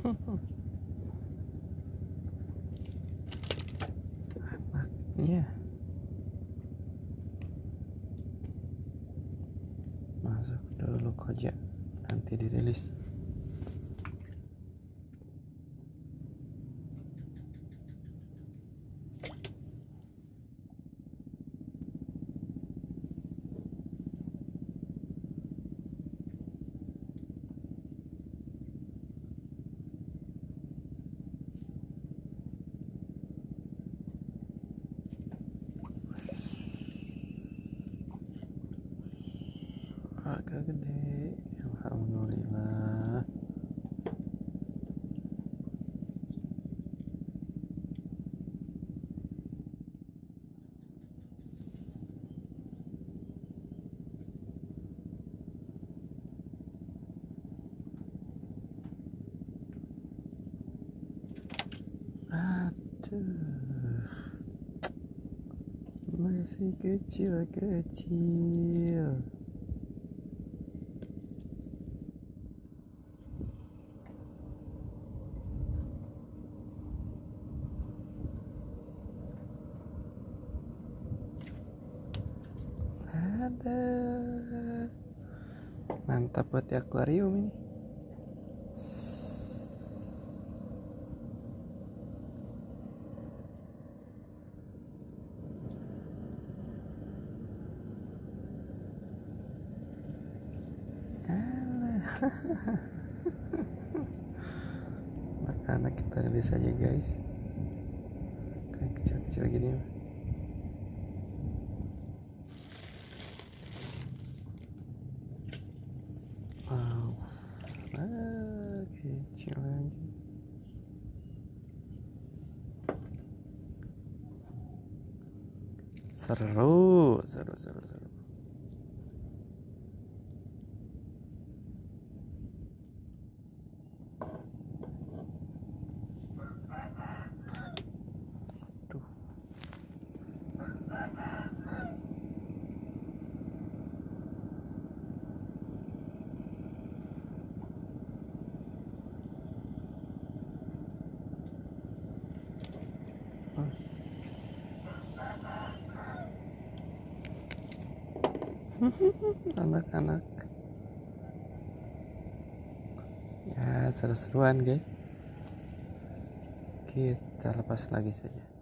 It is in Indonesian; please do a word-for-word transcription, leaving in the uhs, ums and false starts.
Anaknya masuk dulu koja, nanti dirilis. Agak gede, alhamdulillah. Aduh, masih kecil-kecil. Ada, mantap buat di akuarium ini. Anak-anak kita rilis aja guys, kayak kecil-kecil gini. Wow, ah, kecil lagi. Seru, seru, seru, seru. Anak-anak ya, seru-seruan guys, kita lepas lagi saja.